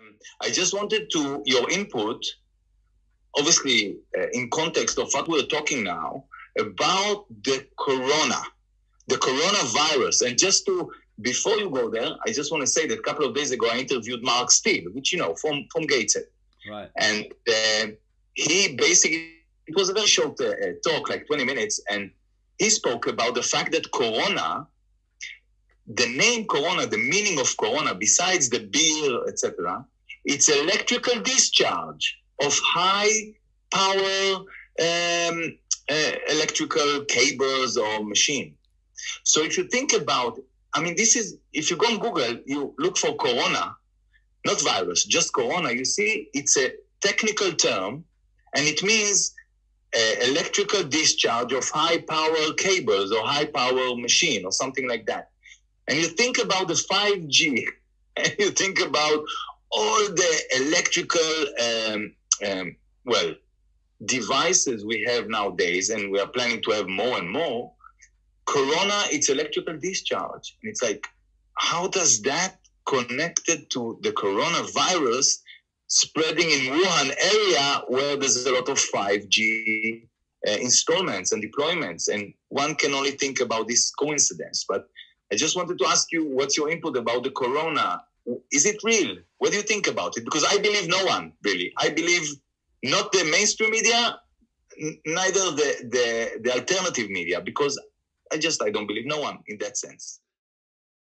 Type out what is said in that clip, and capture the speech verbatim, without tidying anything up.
I just wanted to your input, obviously uh, in context of what we're talking now about the corona, the coronavirus. And just to, before you go there, I just want to say that a couple of days ago, I interviewed Mark Steele, which, you know, from, from Gateshead. Right. And uh, he basically, it was a very short uh, talk, like twenty minutes, and he spoke about the fact that corona, the name corona, the meaning of corona, besides the beer, et cetera, it's electrical discharge of high power um, uh, electrical cables or machine. So if you think about, I mean, this is, if you go on Google, you look for corona, not virus, just corona, you see it's a technical term, and it means uh, electrical discharge of high power cables or high power machine or something like that. And you think about the five G, and you think about all the electrical, um, um, well, devices we have nowadays, and we are planning to have more and more. Corona, it's electrical discharge. And it's like, how does that connected to the coronavirus spreading in Wuhan area where there's a lot of five G uh, installments and deployments? And one can only think about this coincidence. But I just wanted to ask you, what's your input about the corona? Is it real? What do you think about it? Because I believe no one, really. I believe not the mainstream media, n- neither the, the, the alternative media, because I just, I don't believe no one in that sense.